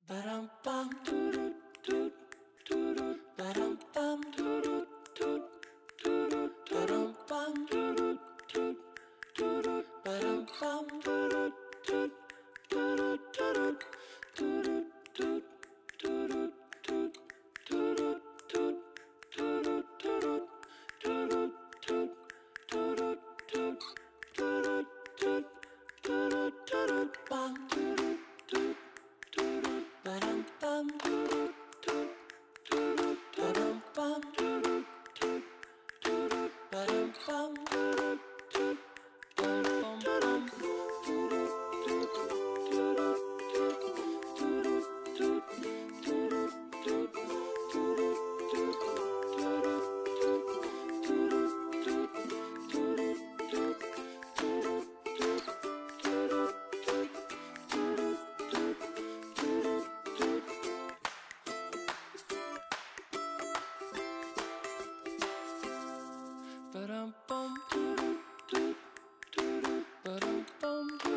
Ba-dum-bum, doo-doo-doo, doo-doo, ba-dum-bum, doo-doo-doo, doo-doo, ba-dum-bum, doo-doo-doo, doo-doo, ba-dum-bum, doo-doo-doo, doo-doo, doo-doo, doo-doo, doo-doo, doo-doo, doo-doo, doo-doo, doo-doo, doo-doo, doo-doo, doo-doo, doo-doo, doo-doo, doo-doo, doo-doo, doo-doo, bum, doo-doo, doo-doo, doo-doo, ba-dum-bum, doo-doo, doo-doo, doo-doo, ba-dum-bum, doo-doo, doo-doo, doo-doo, ba-dum-bum, doo-doo, doo-doo, ba-dum-bum, doo-doo, doo-doo, doo-doo, doo-doo, doo-doo, doo-doo, doo-doo, ba-dum-bum, doo-doo, doo-doo, ba-dum-bum.